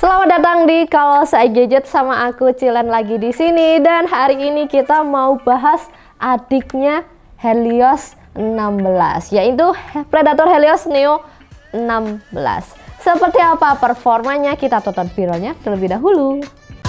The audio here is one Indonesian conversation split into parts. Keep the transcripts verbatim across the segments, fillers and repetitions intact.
Selamat datang di Kalau Saya Gadget, sama aku Cilen lagi di sini, dan hari ini kita mau bahas adiknya Helios enam belas, yaitu Predator Helios Neo enam belas. Seperti apa performanya, kita tonton viralnya terlebih dahulu.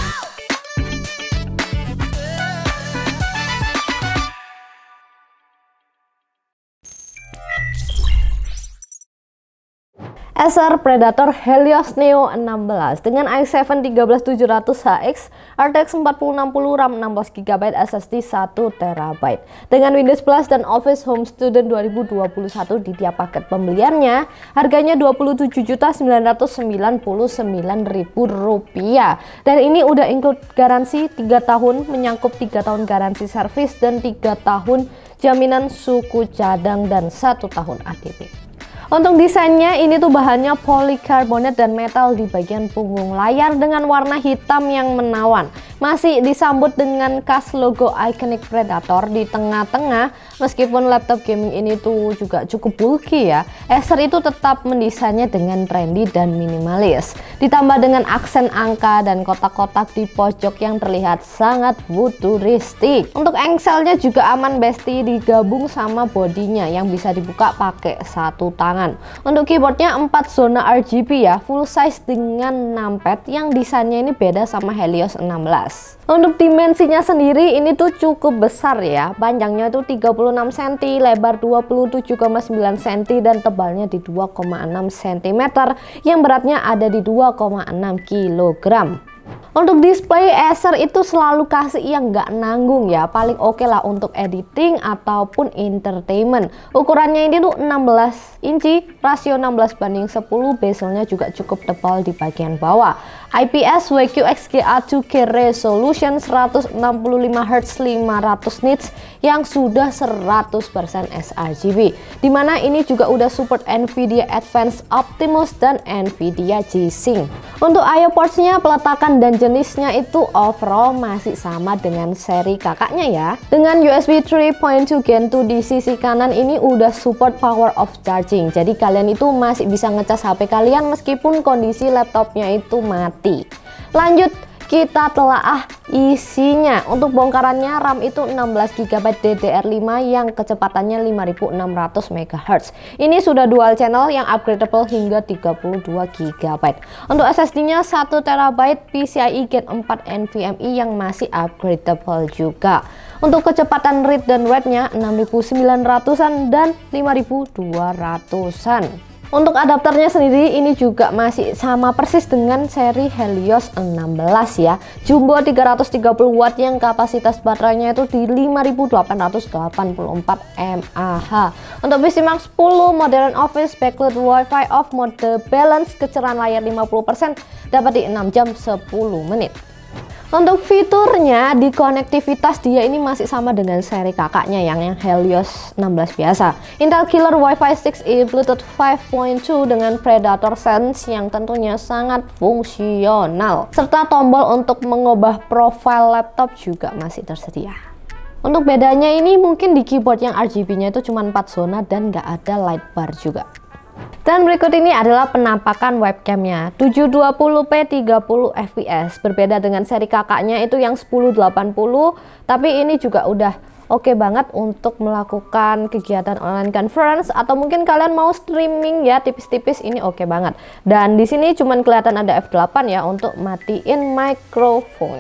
Acer Predator Helios Neo enam belas dengan i tujuh tiga belas tujuh ratus H X, R T X empat nol enam nol, RAM enam belas giga byte, S S D satu terabyte. Dengan Windows Plus dan Office Home Student dua ribu dua puluh satu di tiap paket pembeliannya, harganya dua puluh tujuh juta sembilan ratus sembilan puluh sembilan ribu rupiah. Dan ini udah include garansi tiga tahun, menyangkup tiga tahun garansi servis dan tiga tahun jaminan suku cadang dan satu tahun A D P. Untuk desainnya, ini tuh bahannya polikarbonat dan metal di bagian punggung layar dengan warna hitam yang menawan. Masih disambut dengan khas logo ikonik Predator di tengah-tengah. Meskipun laptop gaming ini tuh juga cukup bulky ya, Acer itu tetap mendesainnya dengan trendy dan minimalis. Ditambah dengan aksen angka dan kotak-kotak di pojok yang terlihat sangat futuristik. Untuk engselnya juga aman besti, digabung sama bodinya yang bisa dibuka pakai satu tangan. Untuk keyboardnya empat zona R G B ya, full size dengan numpad yang desainnya ini beda sama Helios enam belas. Untuk dimensinya sendiri ini tuh cukup besar ya, panjangnya itu tiga puluh enam sentimeter, lebar dua puluh tujuh koma sembilan sentimeter, dan tebalnya di dua koma enam sentimeter, yang beratnya ada di dua koma enam kilogram. Untuk display, Acer itu selalu kasih yang nggak nanggung ya, paling oke okay lah untuk editing ataupun entertainment. Ukurannya ini tuh enam belas inci, rasio enam belas banding sepuluh, bezelnya juga cukup tebal di bagian bawah. I P S W Q X G A dua K resolution seratus enam puluh lima hertz lima ratus nits yang sudah seratus persen sRGB, dimana ini juga udah support Nvidia Advanced Optimus dan Nvidia G-Sync. Untuk I O ports-nya, peletakan dan jenisnya itu overall masih sama dengan seri kakaknya ya. Dengan U S B tiga titik dua Gen dua di sisi kanan ini udah support power of charging, jadi kalian itu masih bisa ngecas H P kalian meskipun kondisi laptopnya itu mati. Lanjut, kita telaah isinya. Untuk bongkarannya, RAM itu enam belas giga byte D D R lima yang kecepatannya lima ribu enam ratus megahertz. Ini sudah dual channel yang upgradable hingga tiga puluh dua giga byte. Untuk S S D-nya satu terabyte P C I E Gen empat NVMe yang masih upgradable juga. Untuk kecepatan read dan write-nya enam ribu sembilan ratusan dan lima ribu dua ratusan. Untuk adapternya sendiri ini juga masih sama persis dengan seri Helios enam belas ya. Jumbo tiga ratus tiga puluh watt yang kapasitas baterainya itu di lima ribu delapan ratus delapan puluh empat mAh. Untuk P C Mark sepuluh, modern Office, backlit Wi-Fi off, mode balance, kecerahan layar lima puluh persen, dapat di enam jam sepuluh menit. Untuk fiturnya, di konektivitas dia ini masih sama dengan seri kakaknya yang, yang Helios enam belas biasa. Intel Killer Wi-Fi enam E Bluetooth lima titik dua dengan Predator Sense yang tentunya sangat fungsional. Serta tombol untuk mengubah profil laptop juga masih tersedia. Untuk bedanya ini mungkin di keyboard yang R G B-nya itu cuma empat zona dan nggak ada light bar juga. Dan berikut ini adalah penampakan webcamnya, tujuh dua puluh p tiga puluh F P S. Berbeda dengan seri kakaknya itu yang sepuluh delapan puluh, tapi ini juga udah oke okay banget untuk melakukan kegiatan online conference atau mungkin kalian mau streaming ya tipis-tipis, ini oke okay banget. Dan di sini cuman kelihatan ada F delapan ya untuk matiin mikrofon.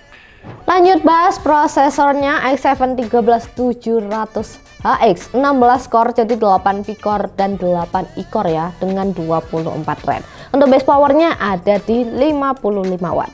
Lanjut bahas prosesornya, i tujuh tiga belas tujuh ratus H X, enam belas core jadi delapan V-core dan delapan I-core ya, dengan dua puluh empat RAM. Untuk base powernya ada di lima puluh lima watt.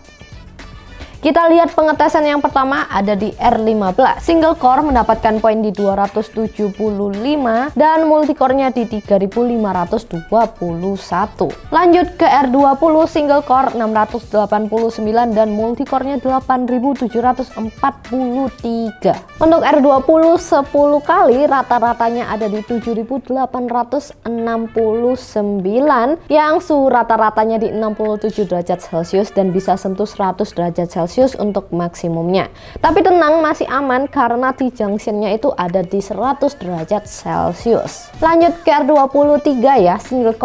Kita lihat pengetesan yang pertama ada di R lima belas. Single core mendapatkan poin di dua ratus tujuh puluh lima dan multicore-nya di tiga ribu lima ratus dua puluh satu. Lanjut ke R dua puluh, single core enam ratus delapan puluh sembilan dan multicore-nya delapan ribu tujuh ratus empat puluh tiga. Untuk R dua puluh sepuluh kali rata-ratanya ada di tujuh ribu delapan ratus enam puluh sembilan yang suhu rata-ratanya di enam puluh tujuh derajat Celcius dan bisa sentuh seratus derajat Celcius untuk maksimumnya. Tapi tenang, masih aman karena T-junctionnya itu ada di seratus derajat Celcius. Lanjut ke R dua puluh tiga ya, single core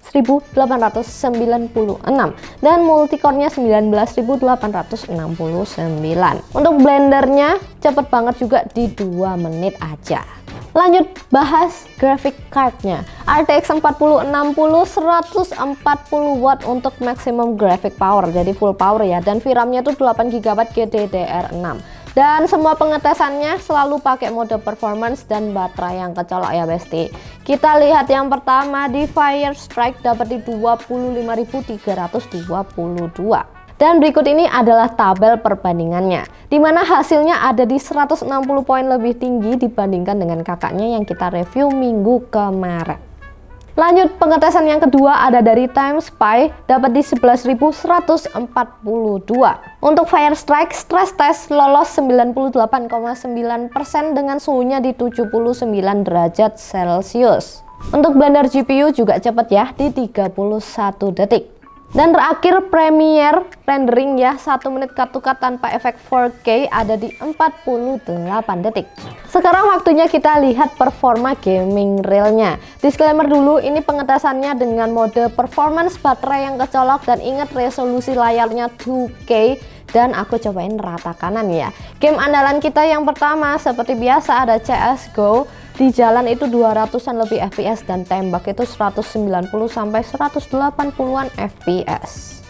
ribu delapan ratus sembilan puluh enam dan multicore-nya sembilan belas ribu delapan ratus enam puluh sembilan. Untuk blendernya cepet banget juga di dua menit aja. Lanjut bahas graphic card-nya. R T X empat ribu enam puluh seratus empat puluh watt untuk maximum graphic power, jadi full power ya, dan V RAM-nya itu delapan giga byte G D D R enam. Dan semua pengetesannya selalu pakai mode performance dan baterai yang kecolok ya besti. Kita lihat yang pertama di Firestrike dapat di dua puluh lima ribu tiga ratus dua puluh dua. Dan berikut ini adalah tabel perbandingannya, dimana hasilnya ada di seratus enam puluh poin lebih tinggi dibandingkan dengan kakaknya yang kita review minggu kemarin. Lanjut pengetesan yang kedua ada dari TimeSpy, dapat di sebelas ribu seratus empat puluh dua. Untuk Firestrike stress test lolos sembilan puluh delapan koma sembilan persen dengan suhunya di tujuh puluh sembilan derajat Celcius. Untuk Blender G P U juga cepat ya, di tiga puluh satu detik. Dan terakhir Premiere rendering ya, satu menit cut to cut tanpa efek empat K ada di empat puluh delapan detik. Sekarang waktunya kita lihat performa gaming realnya. Disclaimer dulu, ini pengetesannya dengan mode performance baterai yang kecolok dan ingat resolusi layarnya dua K dan aku cobain rata kanan ya. Game andalan kita yang pertama seperti biasa ada C S G O. Di jalan itu dua ratusan lebih F P S dan tembak itu seratus sembilan puluh sampai seratus delapan puluhan F P S.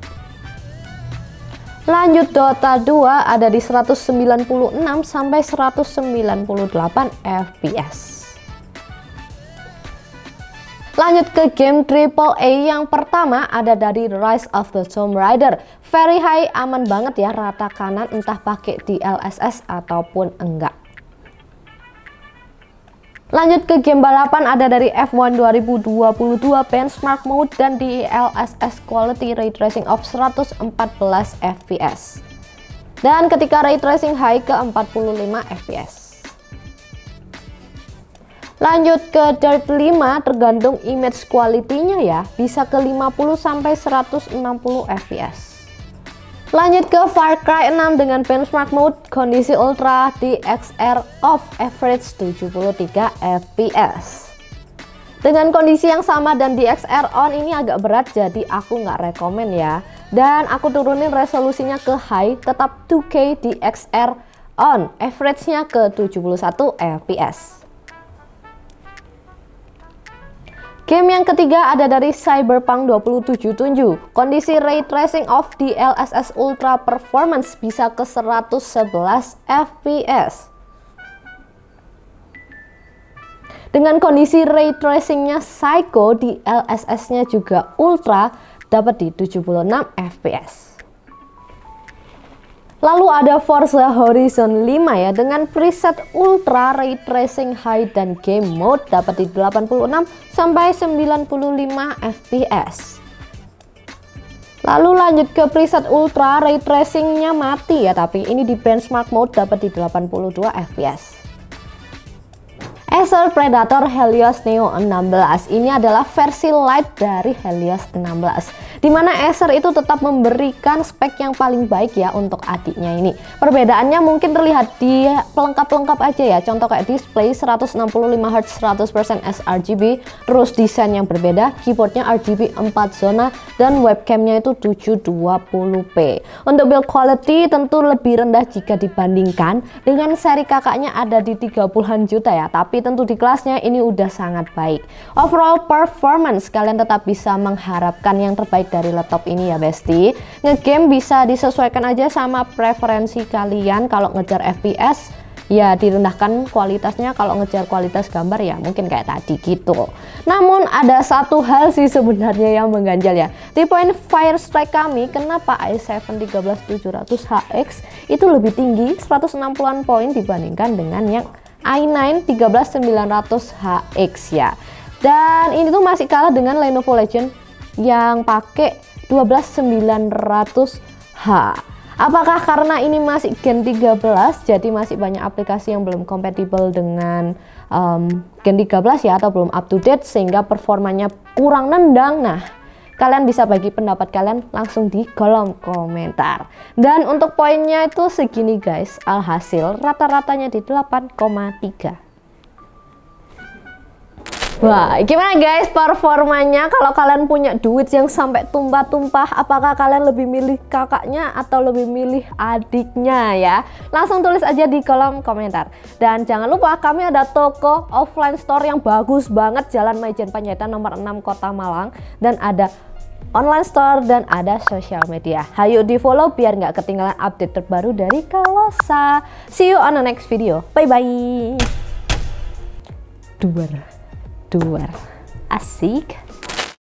Lanjut Dota dua ada di seratus sembilan puluh enam sampai seratus sembilan puluh delapan F P S. Lanjut ke game triple A yang pertama ada dari Rise of the Tomb Raider. Very high, aman banget ya, rata kanan entah pakai D L S S ataupun enggak. Lanjut ke game balapan ada dari F satu dua ribu dua puluh dua benchmark mode dan D L S S quality ray tracing of seratus empat belas F P S. Dan ketika ray tracing high ke empat puluh lima F P S. Lanjut ke Dirt lima, tergantung image quality-nya ya, bisa ke lima puluh sampai seratus enam puluh F P S. Lanjut ke Far Cry enam dengan benchmark mode kondisi ultra di X R off average tujuh puluh tiga F P S. Dengan kondisi yang sama dan di X R on ini agak berat, jadi aku nggak rekomen ya. Dan aku turunin resolusinya ke high, tetap dua K di X R on, average-nya ke tujuh puluh satu F P S. Game yang ketiga ada dari Cyberpunk dua ribu tujuh puluh tujuh. Kondisi ray tracing of D L S S Ultra Performance bisa ke seratus sebelas F P S. Dengan kondisi ray tracingnya Psycho, D L S S-nya juga Ultra, dapat di tujuh puluh enam F P S. Lalu ada Forza Horizon lima ya, dengan preset Ultra Ray Tracing High dan Game Mode dapat di delapan puluh enam sampai sembilan puluh lima F P S. Lalu lanjut ke preset Ultra Ray Tracing-nya mati ya, tapi ini di benchmark mode dapat di delapan puluh dua F P S. Acer Predator Helios Neo enam belas ini adalah versi light dari Helios enam belas, dimana Acer itu tetap memberikan spek yang paling baik ya untuk adiknya ini. Perbedaannya mungkin terlihat di pelengkap-pelengkap aja ya, contoh kayak display seratus enam puluh lima hertz seratus persen sRGB, terus desain yang berbeda, keyboardnya R G B empat zona dan webcamnya itu tujuh dua puluh p. Untuk build quality tentu lebih rendah jika dibandingkan dengan seri kakaknya ada di tiga puluhan juta ya, tapi tentu di kelasnya ini udah sangat baik. Overall performance kalian tetap bisa mengharapkan yang terbaik dari laptop ini ya besti. Ngegame bisa disesuaikan aja sama preferensi kalian. Kalau ngejar F P S ya direndahkan kualitasnya, kalau ngejar kualitas gambar ya mungkin kayak tadi gitu. Namun ada satu hal sih sebenarnya yang mengganjal ya. Di poin Firestrike kami, kenapa i tujuh tiga belas tujuh ratus H X itu lebih tinggi seratus enam puluhan poin dibandingkan dengan yang i sembilan tiga belas sembilan ratus H X ya. Dan ini tuh masih kalah dengan Lenovo Legion yang pakai dua belas sembilan ratus H. Apakah karena ini masih Gen tiga belas jadi masih banyak aplikasi yang belum kompatibel dengan um, Gen tiga belas ya, atau belum up to date sehingga performanya kurang nendang? Nah, kalian bisa bagi pendapat kalian langsung di kolom komentar. Dan untuk poinnya itu segini guys, alhasil rata-ratanya di delapan koma tiga. Wah, gimana guys performanya? Kalau kalian punya duit yang sampai tumpah-tumpah, apakah kalian lebih milih kakaknya atau lebih milih adiknya ya? Langsung tulis aja di kolom komentar. Dan jangan lupa kami ada toko offline store yang bagus banget, Jalan Maijen Panjaitan nomor enam Kota Malang, dan ada online store dan ada sosial media. Hayu di follow biar nggak ketinggalan update terbaru dari Kalosa. See you on the next video. Bye bye. Duar. Duar asik.